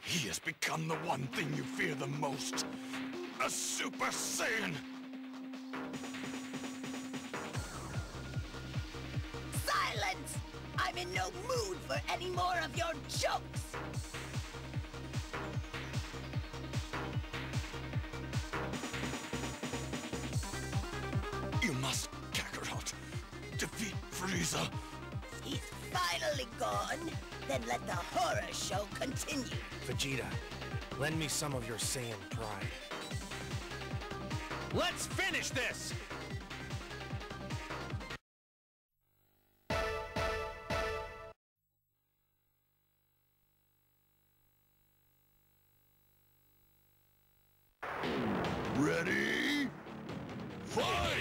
He has become the one thing you fear the most. A Super Saiyan! Silence! I'm in no mood for any more of your jokes! You must, Kakarot. Defeat Frieza. He's finally gone. Then let the horror show continue. Vegeta, lend me some of your Saiyan pride. Let's finish this! Ready? Fight!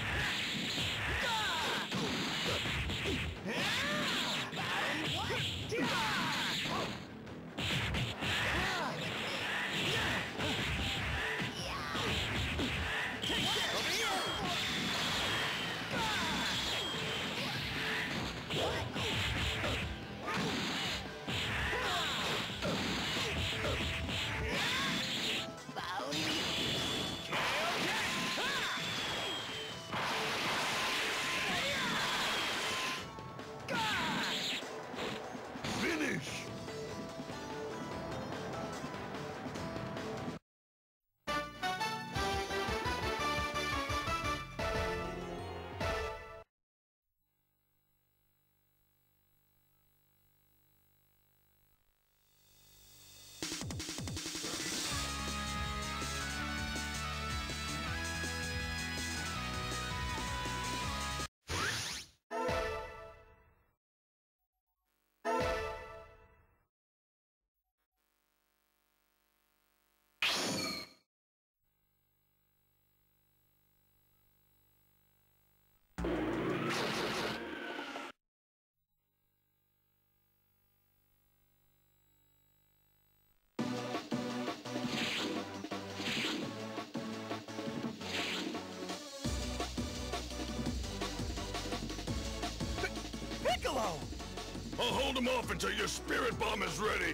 Finish! Piccolo! I'll hold him off until your spirit bomb is ready.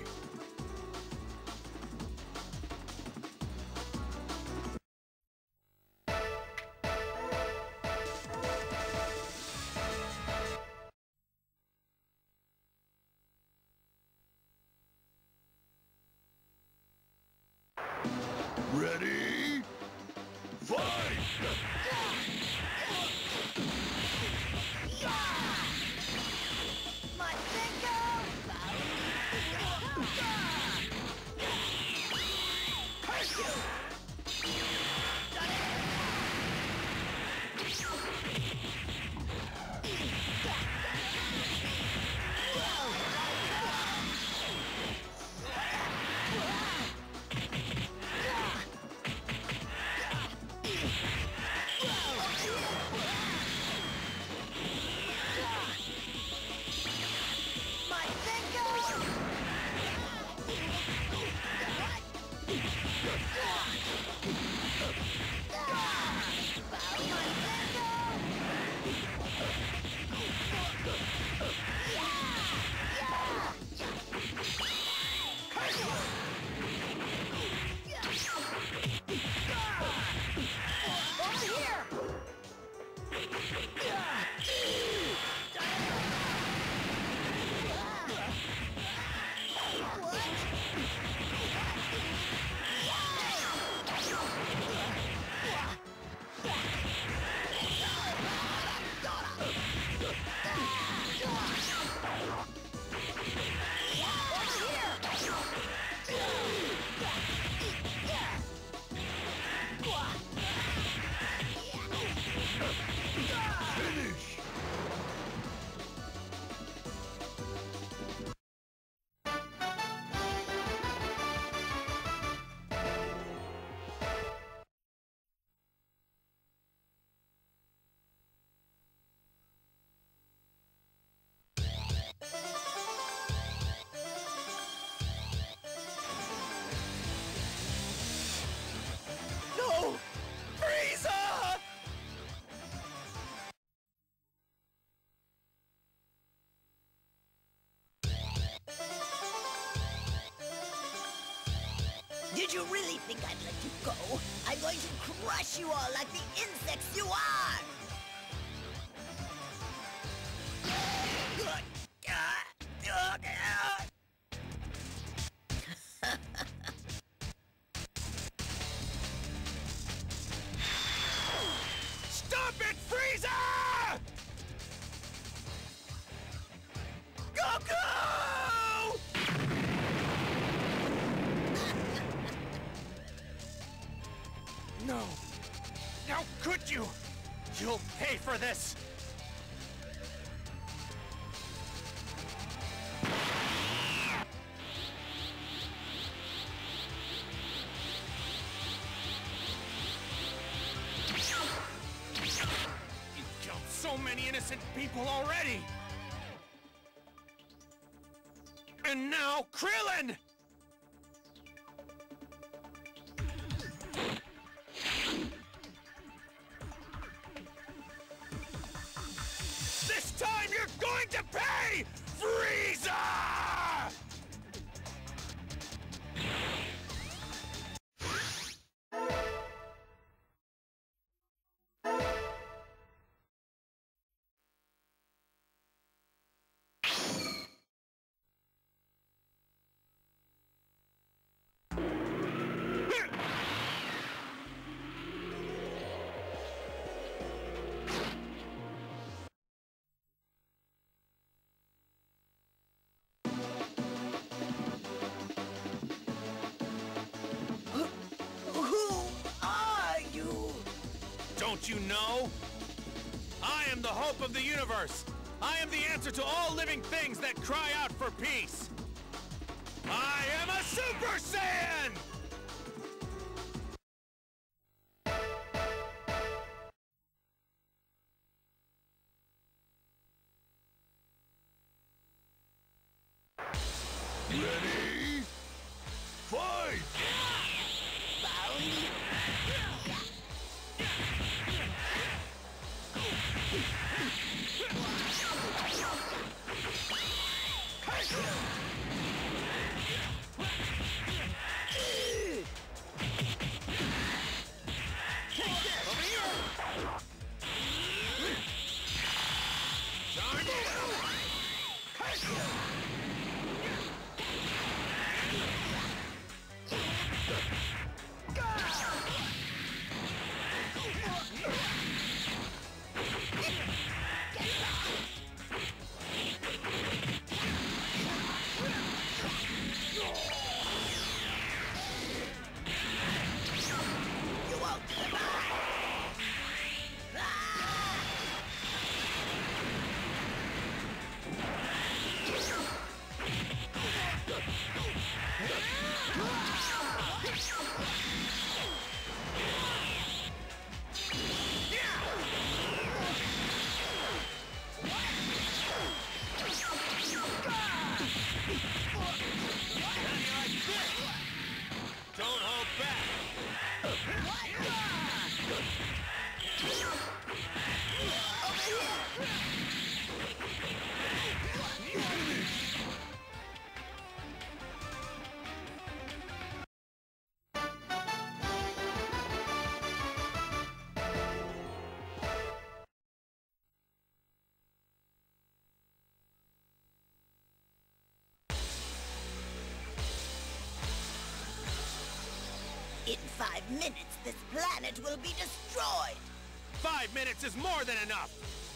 Ready? Fight! Did you really think I'd let you go? I'm going to crush you all like the insects you are! Stop it, Frieza! Goku! No. How could you? You'll pay for this! You've killed so many innocent people already! And now, Krillin! This time you're going to pay, Frieza! Don't you know? I am the hope of the universe. I am the answer to all living things that cry out for peace. I am a Super Saiyan! Ready? Fight! Don't hold back! In 5 minutes, this planet will be destroyed! 5 minutes is more than enough!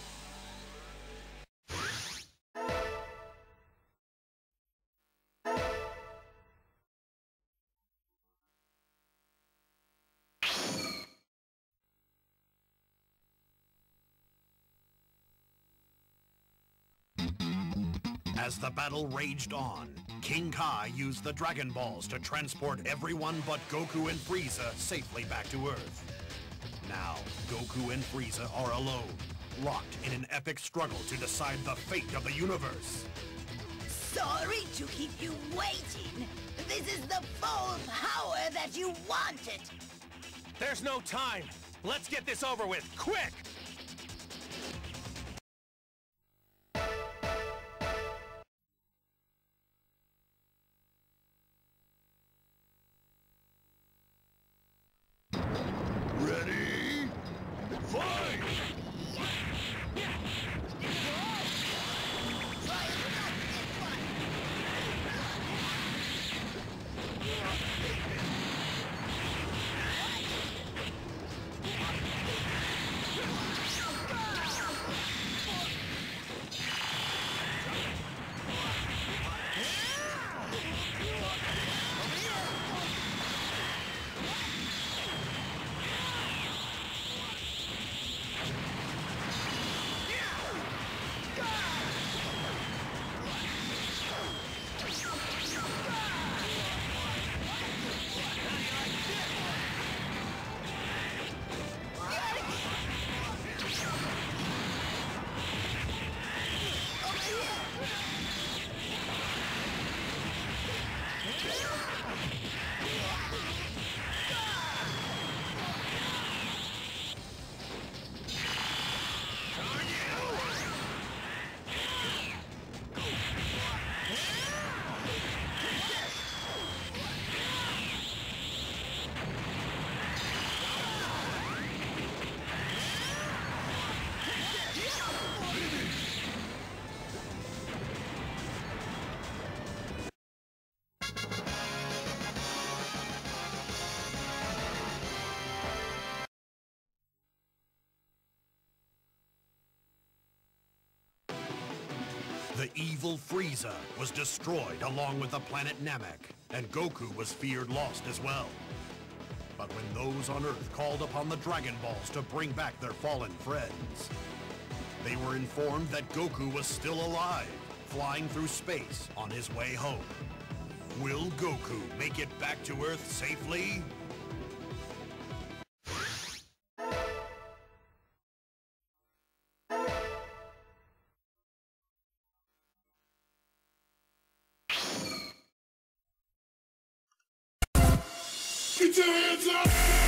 As the battle raged on, King Kai used the Dragon Balls to transport everyone but Goku and Frieza safely back to Earth. Now, Goku and Frieza are alone, locked in an epic struggle to decide the fate of the universe. Sorry to keep you waiting. This is the full power that you wanted. There's no time! Let's get this over with, quick! The evil Frieza was destroyed along with the planet Namek, and Goku was feared lost as well. But when those on Earth called upon the Dragon Balls to bring back their fallen friends, they were informed that Goku was still alive, flying through space on his way home. Will Goku make it back to Earth safely? Get your hands up!